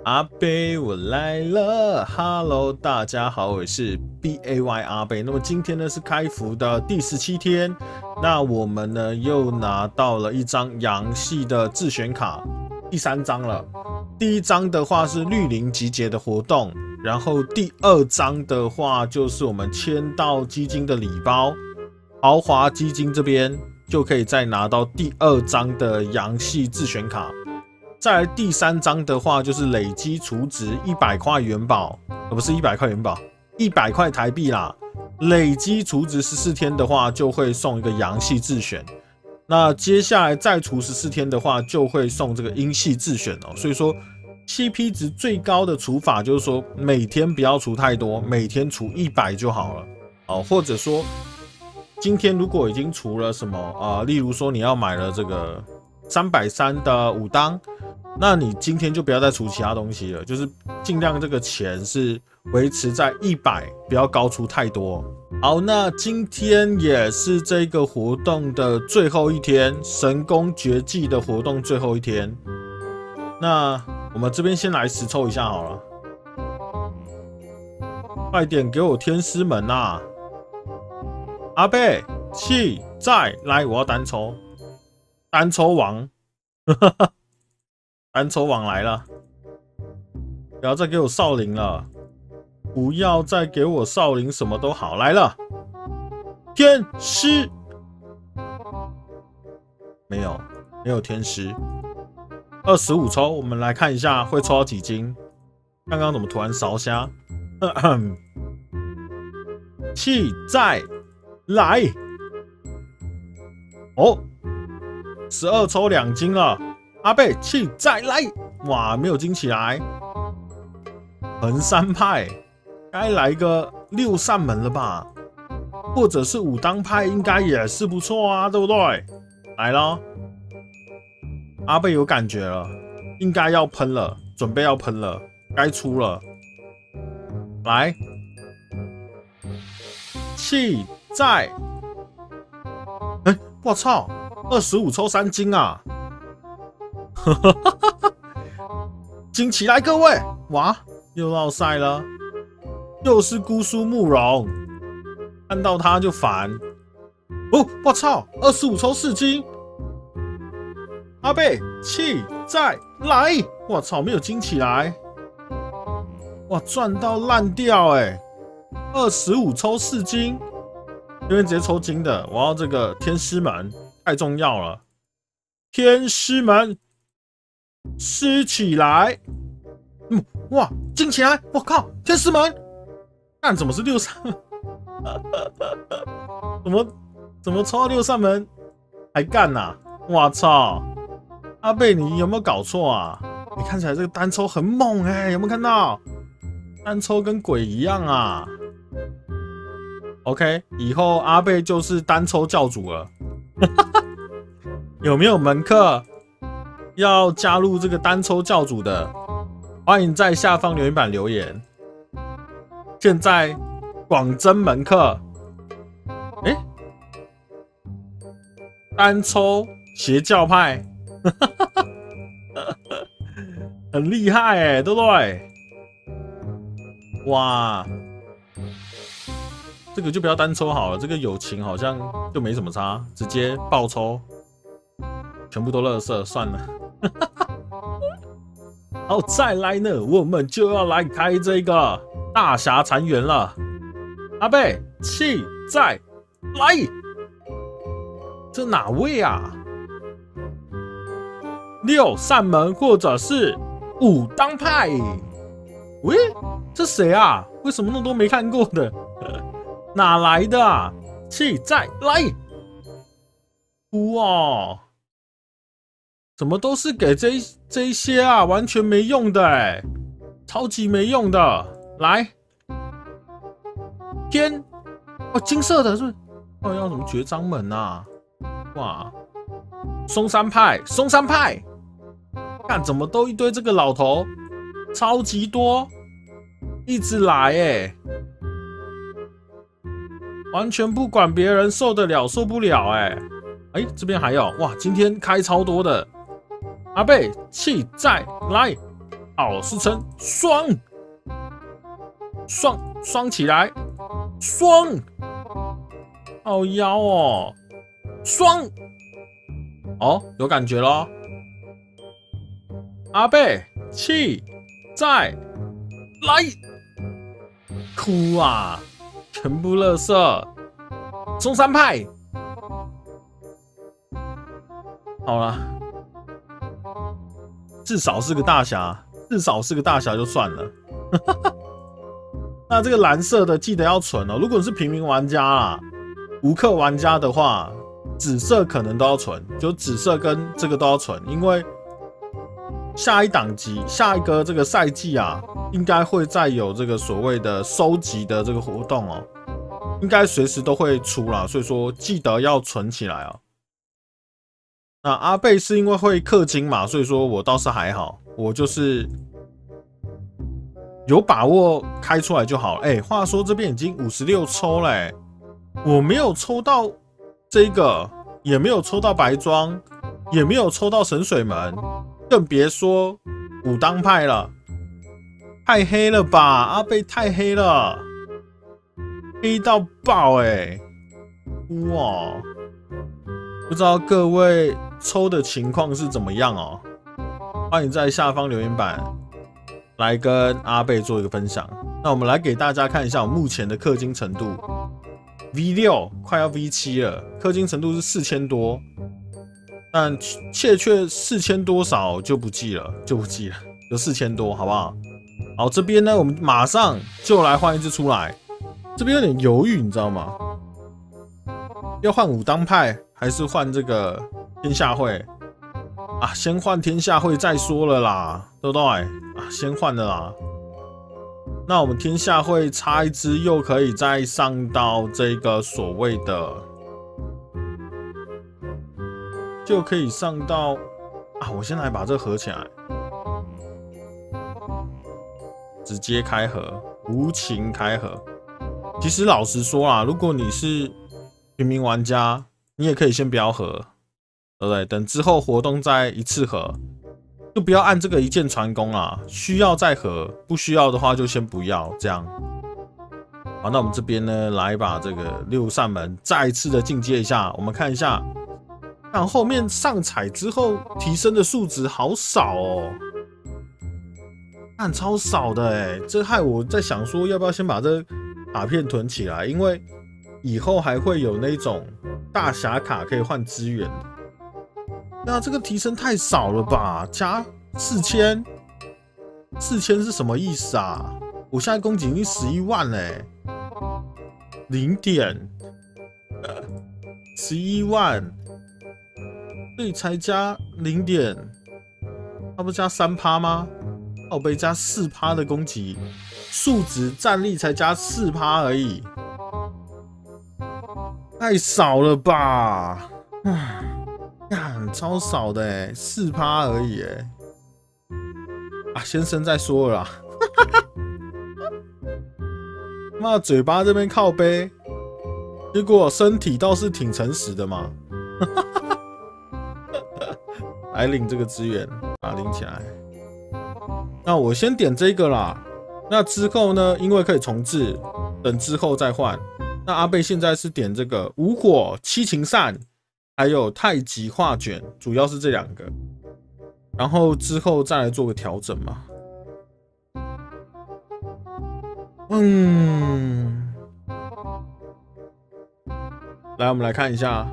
阿贝，我来了 ，Hello， 大家好，我是 BAY 阿贝。那么今天呢是开服的第17天，那我们呢又拿到了一张阳系的自选卡，第3张了。第1张的话是绿林集结的活动，然后第2张的话就是我们签到基金的礼包，豪华基金这边就可以再拿到第2张的阳系自选卡。再来第3张的话，就是累积储值100块元宝，不是100块元宝，100块台币啦。累积储值14天的话，就会送一个阳系自选。那接下来再除14天的话，就会送这个阴系自选哦。所以说 CP 值最高的除法就是说，每天不要除太多，每天除100就好了哦。或者说，今天如果已经除了什么例如说你要买了这个330的5当。那你今天就不要再除其他东西了，就是尽量这个钱是维持在100，不要高出太多。好，那今天也是这个活动的最后一天，神功绝技的活动最后一天。那我们这边先来实抽一下好了，快点给我天师门啊！阿贝，气在来，我要单抽，单抽王，单抽王来了，不要再给我少林了，不要再给我少林，什么都好来了。天师没有天师，25抽，我们来看一下会抽到几金。刚刚怎么突然烧虾？气再来哦，12抽2金了。阿贝，气再来！哇，没有金起来。横山派，该来个6扇门了吧？或者是5当派，应该也是不错啊，对不对？来咯，阿贝有感觉了，应该要喷了，准备要喷了，该出了。来，气再！哎，我操，25抽3金啊！金起来，各位！哇，又落赛了，又是姑苏慕容，看到他就烦。哦，我操，25抽4金，阿贝气再来！我操，没有金起来，哇，赚到烂掉哎！25抽4金，这边直接抽金的，我要这个天师门，太重要了，天师门。施起来，哇，金起来！我靠，天师门，看怎么是6扇门？怎么抽到6扇门还干呐、啊？我操！阿贝，你有没有搞错啊？你看起来这个单抽很猛哎、欸，有没有看到？单抽跟鬼一样啊 ！OK， 以后阿贝就是单抽教主了。有没有门客？要加入这个单抽教主的，欢迎在下方留言板留言。现在广征门客，单抽邪教派，很厉害哎，对不对？哇，这个就不要单抽好了，这个友情好像就没什么差，直接爆抽，全部都垃圾，算了。好，再来呢，我们就要来开这个大侠残垣了。阿贝，气再来！这哪位啊？6扇门或者是5当派？喂，这谁啊？为什么那么多没看过的？哪来的啊？气再来！哇！怎么都是给这一些啊，完全没用的哎，超级没用的。来，天，哦，金色的是不是？哦，要什么绝章门啊？哇，松山派，松山派，看怎么都一堆这个老头，超级多，一直来哎，完全不管别人受得了受不了哎。哎，这边还有哇，今天开超多的。阿贝，气再来！ 好事成双，双起来，双，好妖哦，双，哦，有感觉咯。阿贝，气再来，哭啊！全部垃圾，中山派。好了，至少是个大侠，就算了。那这个蓝色的记得要存哦。如果是平民玩家啦，无氪玩家的话，紫色可能都要存，就紫色跟这个都要存，因为下一档级、下一个这个赛季啊，应该会再有这个所谓的收集的这个活动哦，应该随时都会出啦，所以说记得要存起来哦。那阿贝是因为会氪金嘛，所以说我倒是还好，我就是有把握开出来就好了。哎，话说这边已经56抽了欸，我没有抽到这个，也没有抽到白装，也没有抽到神水门，更别说武当派了，太黑了吧！阿贝太黑了，黑到爆欸！哇，不知道各位抽的情况是怎么样哦？欢迎在下方留言板来跟阿贝做一个分享。那我们来给大家看一下我目前的氪金程度 ，V6 快要 V7了，氪金程度是4000多，但确4000多少就不记了，就4000多，好不好？好，这边呢，我们马上就来换一只出来。这边有点犹豫，你知道吗？要换武当派还是换这个天下会啊？先换天下会再说了啦，对不对？啊，先换了啦。那我们天下会插一支，又可以再上到这个所谓的，就可以上到啊！我先来把这个合起来，直接开盒，无情开盒。其实老实说啦，如果你是平民玩家，你也可以先不要合，对不对？等之后活动再一次合，就不要按这个一键传功啦。需要再合，不需要的话就先不要，这样。好，那我们这边呢，来把这个6扇门再一次的进阶一下，我们看一下，看后面上彩之后提升的数值好少哦，看超少的哎，这害我在想说，要不要先把这卡片囤起来，因为以后还会有那种大侠卡可以换资源的。那这个提升太少了吧？加4000，4000是什么意思啊？我现在攻击已经11万嘞，0点11万，所以才加0点，它不加3%吗？靠背加4%的攻击，数值战力才加4%而已，太少了吧？干，超少的哎，4%而已哎。啊，先生再说了啦。妈，嘴巴这边靠背，结果身体倒是挺诚实的嘛。来领这个资源，把它领起来。那我先点这个啦。那之后呢，因为可以重置，等之后再换。那阿贝现在是点这个无火七情扇，还有太极画卷，主要是这2个。然后之后再来做个调整嘛。来，我们来看一下，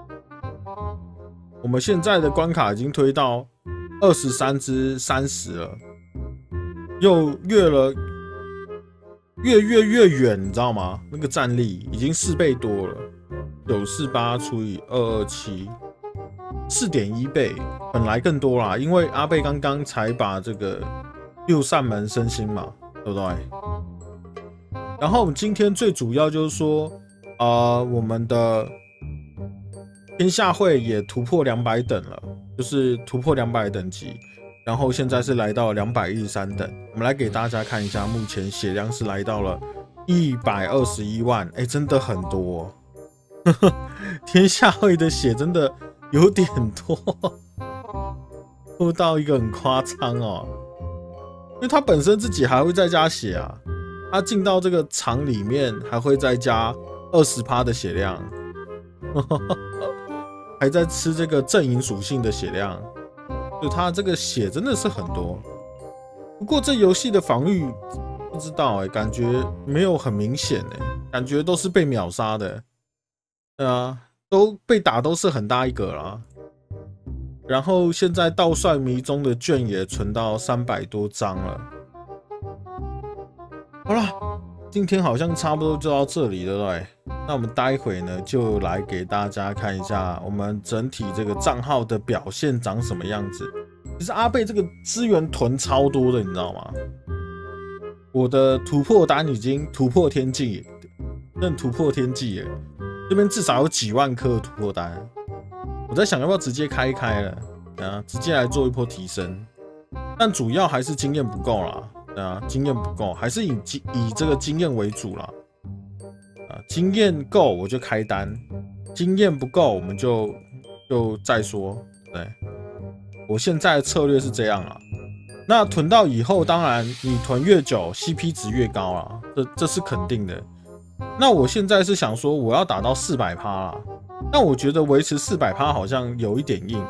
我们现在的关卡已经推到23之30了，又越远，你知道吗？那个战力已经4倍多了，948除以227，4.1倍，本来更多啦，因为阿贝刚刚才把这个6扇门升星嘛，对不对？然后我们今天最主要就是说，我们的天下会也突破200等了，就是突破200等级，然后现在是来到213等。我们来给大家看一下，目前血量是来到了121万，哎，真的很多哦。天下会的血真的有点多，多到一个很夸张哦。 为他本身自己还会再加血啊，他进到这个场里面还会再加20%的血量，还在吃这个阵营属性的血量，就他这个血真的是很多。不过这游戏的防御不知道感觉没有很明显感觉都是被秒杀的。对啊，都被打都是很大一个啦。然后现在道帅迷踪的券也存到300多张了。好了，今天好像差不多就到这里了，对不对？那我们待会呢就来给大家看一下我们整体这个账号的表现长什么样子。其实阿贝这个资源囤超多的，你知道吗？我的突破单已经突破天际，真突破天际了。这边至少有几万颗的突破单，我在想要不要直接开一开了啊，直接来做一波提升。但主要还是经验不够啦，啊，经验不够，还是以这个经验为主啦。啊，经验够我就开单，经验不够我们就再说。对。我现在的策略是这样啦，那囤到以后，当然你囤越久 ，CP 值越高啦，这是肯定的。那我现在是想说，我要打到400%啦，但我觉得维持400%好像有一点硬，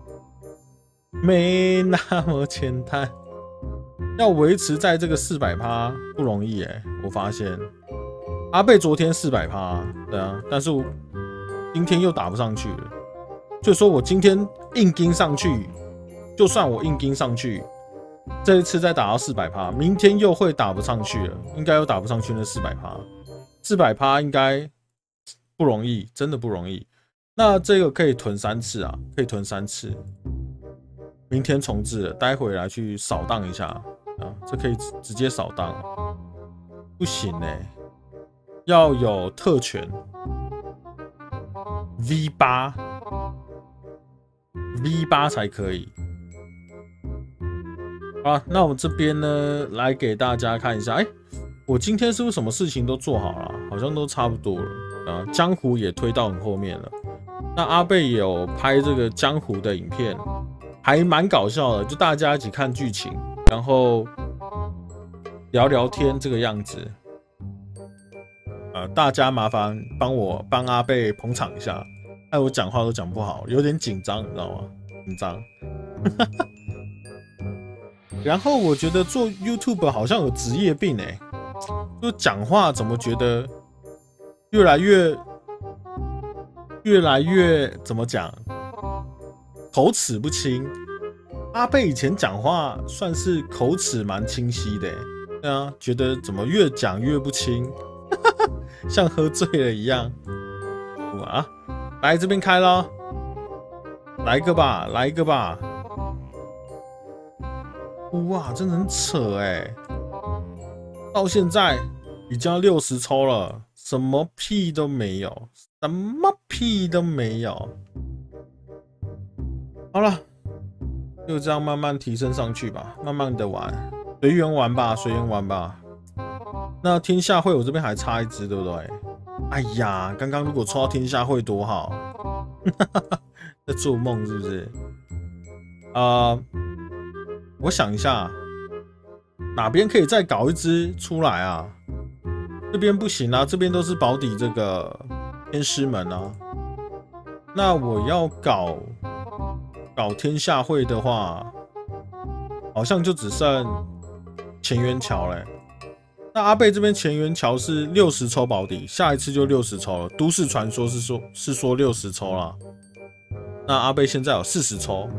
没那么简单。要维持在这个400%不容易我发现阿贝昨天400%，对啊，但是我今天又打不上去了。就说我今天硬盯上去，就算我硬盯上去，这一次再打到400%，明天又会打不上去了，应该又打不上去那400%，400%应该不容易，真的不容易。那这个可以囤3次啊，可以囤3次。明天重置了，待会来去扫荡一下啊，这可以直接扫荡，不行要有特权 V8 才可以。好了，那我这边呢，来给大家看一下。我今天是不是什么事情都做好了？好像都差不多了。江湖也推到很后面了。那阿贝也有拍这个江湖的影片，还蛮搞笑的，就大家一起看剧情，然后聊聊天这个样子。大家麻烦帮阿贝捧场一下。我讲话都讲不好，有点紧张，你知道吗？紧张。然后我觉得做 YouTube 好像有职业病就讲话怎么觉得越来越怎么讲，口齿不清。阿贝以前讲话算是口齿蛮清晰的对啊，觉得怎么越讲越不清，像喝醉了一样。哇，来这边开咯，来一个吧，来一个吧。哇，真的很扯到现在已经要60抽了，什么屁都没有，什么屁都没有。好了，就这样慢慢提升上去吧，慢慢的玩，随缘玩吧，随缘玩吧。那天下会我这边还差1只，对不对？哎呀，刚刚如果抽到天下会多好，在做梦是不是？我想一下，哪边可以再搞1只出来啊？这边不行啊，这边都是保底这个天师门啊。那我要搞天下会的话，好像就只剩前元桥嘞。那阿贝这边前元桥是60抽保底，下一次就60抽了。都市传说是说60抽啦。那阿贝现在有40抽。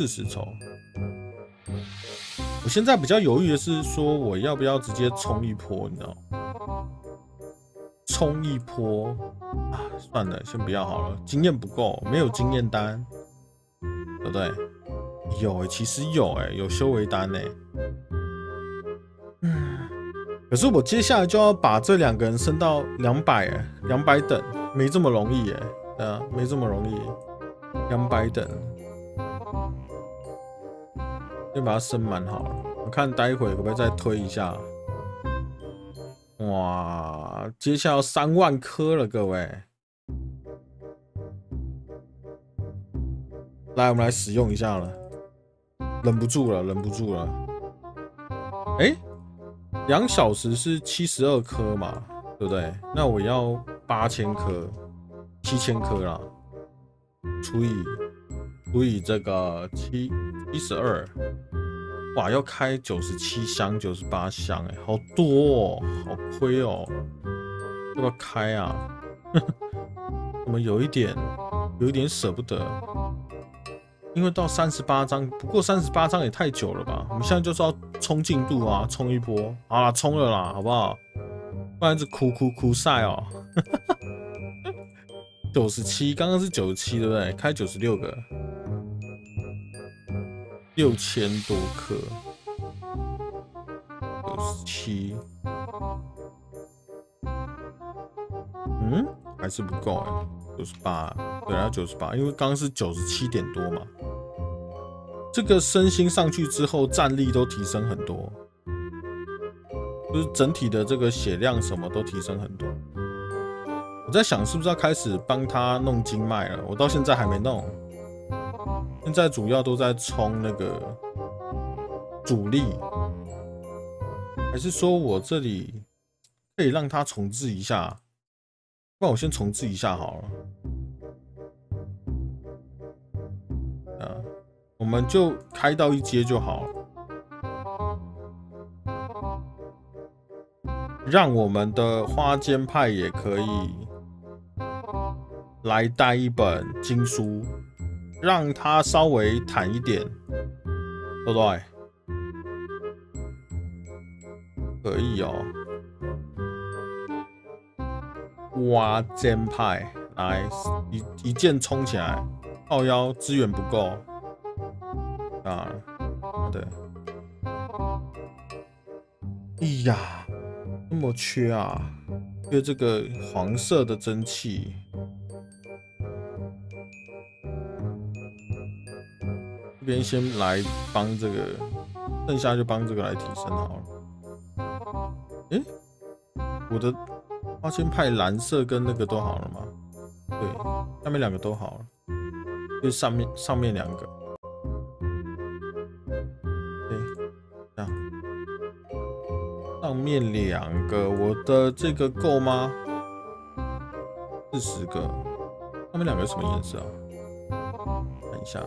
我现在比较犹豫的是说，我要不要直接冲一波，你知道吗？冲一波啊，算了，先不要好了，经验不够，没有经验单，对不对？有其实有修为单可是我接下来就要把这2个人升到200等，没这么容易没这么容易，200等。先把它升满好了，我看待会可不可以再推一下。哇，接下来要3万颗了，各位。来，我们来使用一下了，忍不住了。 哎，2小时是72颗嘛，对不对？那我要8000颗，7000颗啦，除以这个72，哇，要开97箱、98箱，哎，好多哦，好亏哦，要不要开啊？怎么有一点舍不得？因为到38章，不过38章也太久了吧？我们现在就是要冲进度啊，冲一波，好啦，冲了啦，好不好？不然是哭晒哦。97，刚刚是97，对不对？开96个，6000多颗，97，嗯，还是不够哎，98，对，要98，因为刚刚是97点多嘛。这个身心上去之后，战力都提升很多，就是整体的这个血量什么都提升很多。我在想是不是要开始帮他弄经脉了，我到现在还没弄。现在主要都在冲那个主力，还是说我这里可以让他重置一下？不然我先重置一下好了。我们就开到1阶就好了，让我们的花间派也可以来带一本经书，让他稍微坦一点，对不对？可以哦。花间派来一键冲起来，靠腰资源不够。啊，对，哎呀，那么缺啊，缺这个黄色的蒸汽。这边先来帮这个，剩下就帮这个来提升好了。诶，我的花间派蓝色跟那个都好了吗？对，下面2个都好了，就上面2个。上面2个，我的这个够吗？40个，上面2个什么颜色啊？看一下，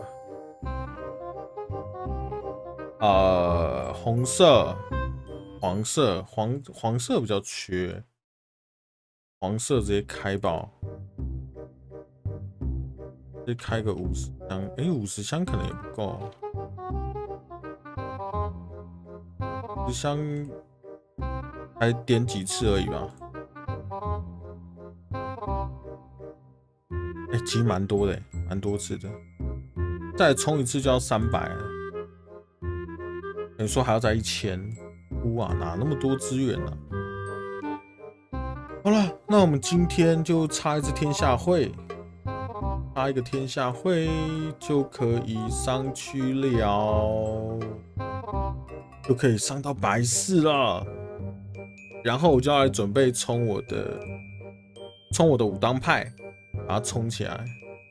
红色、黄色，黄色比较缺，黄色直接开爆，直接开个50箱，50箱可能也不够，50箱。才点几次而已吧，其实蛮多的，蛮多次的。再冲一次就要300了，你说还要再1000，哇，哪那么多资源呢？好了，那我们今天就插一支天下会，插一个天下会就可以上去了，就可以上到白4了。然后我就要来准备冲我的武当派，把它冲起来，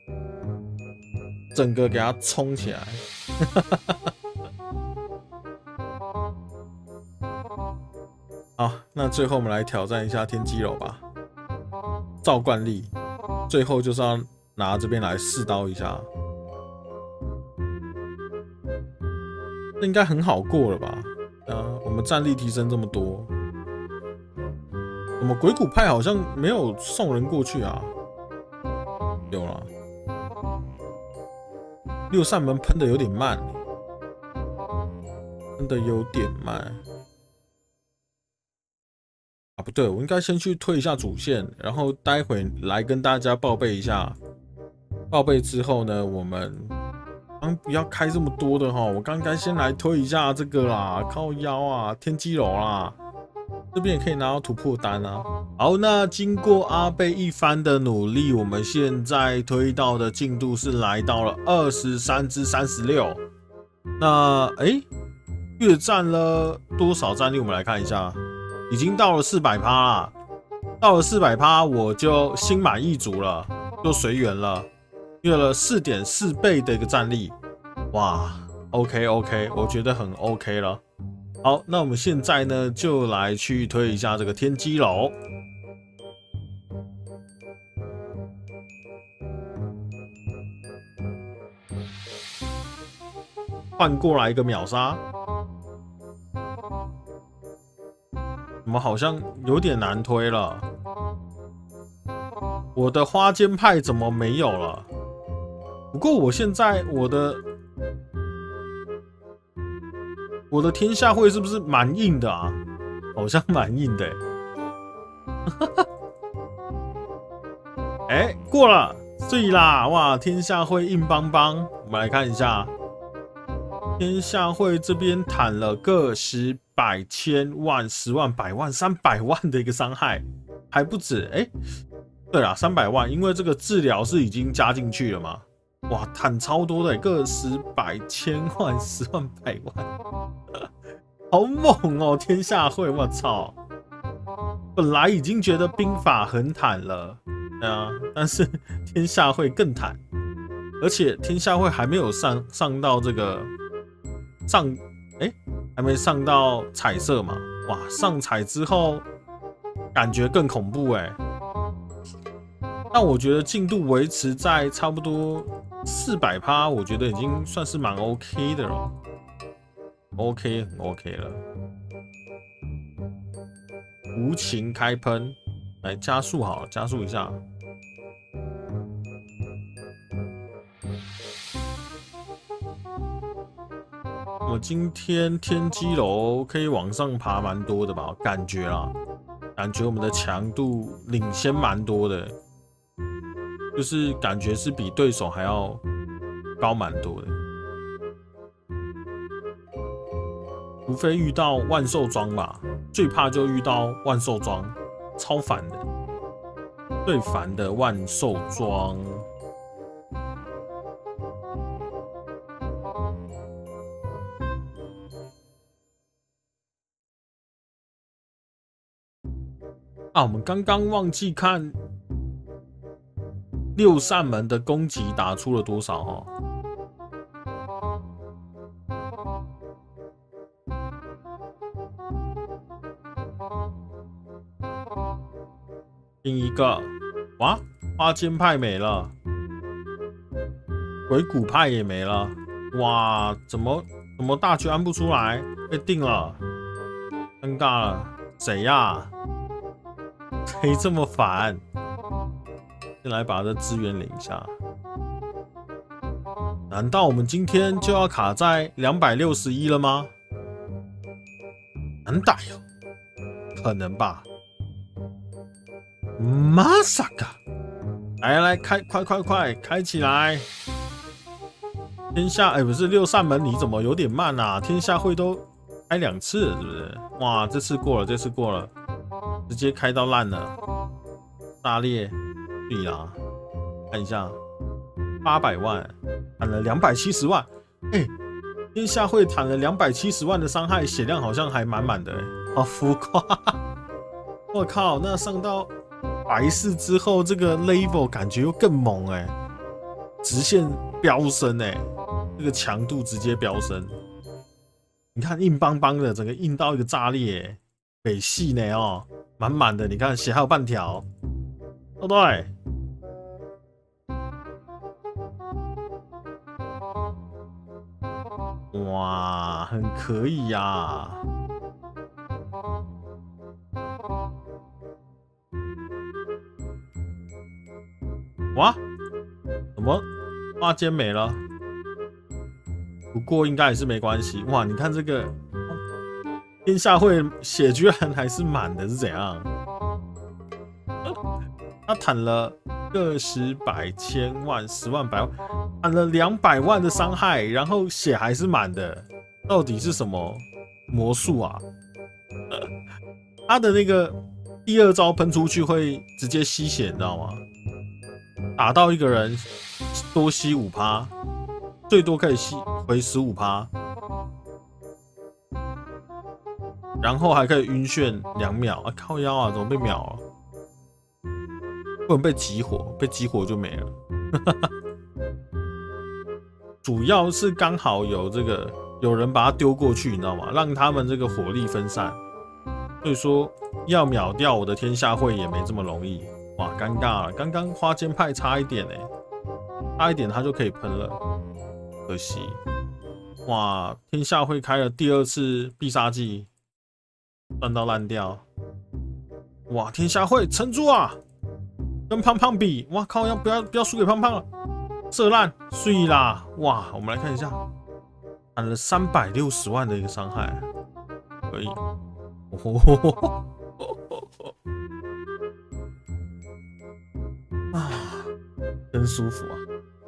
整个给它冲起来。好，那最后我们来挑战一下天机楼吧。照惯例，最后就是要拿这边来试刀一下，这应该很好过了吧？我们战力提升这么多。怎么鬼谷派好像没有送人过去啊？有了，6扇门喷的有点慢，喷的有点慢啊！不对，我应该先去推一下主线，然后待会来跟大家报备一下。报备之后呢，我们不要开这么多的哈，我刚该先来推一下这个啦，靠腰啊，天机楼啦。这边也可以拿到突破单啊。好，那经过阿贝一番的努力，我们现在推到的进度是来到了23至36。那跃占了多少战力？我们来看一下，已经到了400%啦。到了400%，我就心满意足了，就随缘了，跃了4.4倍的一个战力。哇 ，OK， 我觉得很 OK 了。 好，那我们现在呢就来去推一下这个天机楼。换过来一个秒杀，怎么好像有点难推了？我的花间派怎么没有了？不过我现在我的天下会是不是蛮硬的啊？好像蛮硬的欸。过了，对啦，哇，天下会硬邦邦。我们来看一下。天下会这边坦了个10、100、1000万、10万、100万、300万的一个伤害，还不止对啦，300万，因为这个治疗是已经加进去了嘛。哇，坦超多的，个10、100、1000万、10万、100万，好猛哦！天下会，我操！本来已经觉得兵法很坦了，对啊，但是天下会更坦，而且天下会还没有上到这个。还没上到彩色嘛？哇，上彩之后感觉更恐怖但我觉得进度维持在差不多400%，我觉得已经算是蛮 OK 的了。OK 了。无情开喷，来加速好了，加速一下。我今天天机楼可以往上爬蛮多的吧？感觉啦，感觉我们的强度领先蛮多的，就是感觉是比对手还要高蛮多的。除非遇到万寿庄吧，最怕就遇到万寿庄，超烦的，最烦的万寿庄。我们刚刚忘记看6扇门的攻击打出了多少第一个，哇，花间派没了，鬼谷派也没了，哇，怎么大局安不出来？被定了，尴尬了，谁呀？谁这么烦？先来把这资源领一下。难道我们今天就要卡在261了吗？难打哟，可能吧。马萨卡，来开，快开起来！天下不是6扇门，你怎么有点慢啊？天下会都开2次了，是不是？哇，这次过了，直接开到烂了。大烈，对啦，看一下，800万，砍了270万，天下会砍了270万的伤害，血量好像还满满的，好浮夸！我靠，那上到白4之后，这个 level 感觉又更猛直线飙升这个强度直接飙升。你看硬邦邦的，整个硬到一个炸裂，北系呢满满的，你看血还有半条，对不对？哇，很可以呀！哇，怎么花间没了？不过应该也是没关系。哇，你看这个天下会血居然还是满的，是怎样？他坦了个10、100、1000万、10万、100万，坦了200万的伤害，然后血还是满的，到底是什么魔术啊？他的那个第2招喷出去会直接吸血，你知道吗？打到一个人多吸5%，最多可以吸回15%，然后还可以晕眩2秒啊！靠腰啊，怎么被秒了？不能被激活，被激活就没了。主要是刚好有这个有人把它丢过去，你知道吗？让他们这个火力分散。所以说要秒掉我的天下会也没这么容易。哇，尴尬了！刚刚花间派差一点差一点他就可以喷了，可惜。哇，天下会开了第2次必杀技，赚到烂掉。哇，天下会撑住啊！跟胖胖比，哇靠！不要输给胖胖了，射烂，碎啦！哇，我们来看一下，砍了360万的一个伤害，可以。哦，啊，真舒服啊！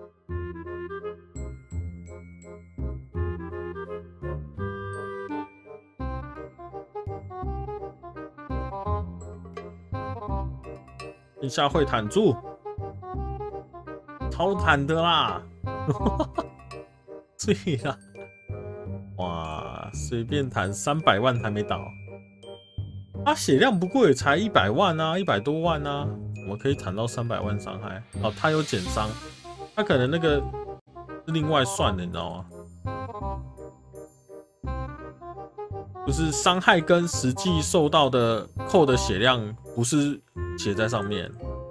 天下会坦住，超坦的啦！对啦，哇，随便弹300万还没倒。他血量不过也才100万啊，100多万啊，我们可以弹到300万伤害。哦，他有减伤，他可能那个是另外算的，你知道吗？就是伤害跟实际受到的扣的血量不是写在上面。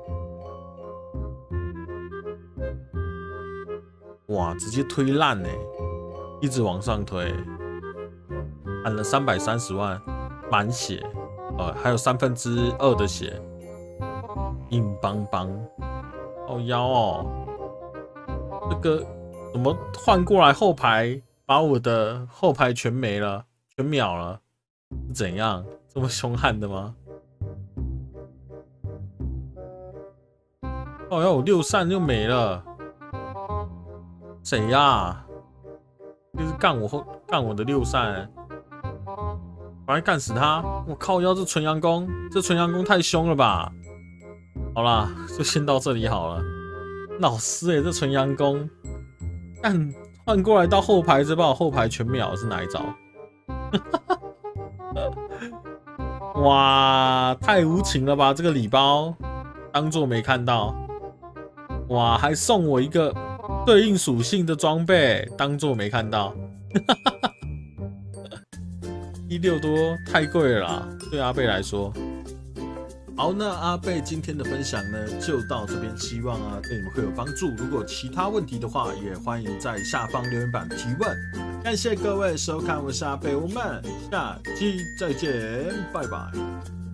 哇，直接推烂一直往上推，砍了330万，满血。还有2/3的血，硬邦邦，好妖哦！这个怎么换过来后排，把我的后排全没了，全秒了？是怎样？这么凶悍的吗？哦，要我6扇就没了，谁呀？就是干我的6扇。赶快干死他！我靠，要这纯阳弓，这纯阳弓太凶了吧！好啦，就先到这里好了。老师这纯阳弓，干换过来到后排，这把我后排全秒是哪一招？哇，太无情了吧！这个礼包当做没看到。哇，还送我一个对应属性的装备，当做没看到。16多太贵了啦，对阿贝来说。好，那阿贝今天的分享呢，就到这边，希望对你们会有帮助。如果有其他问题的话，也欢迎在下方留言板提问。感谢各位收看，我是阿贝，我们下期再见，拜拜。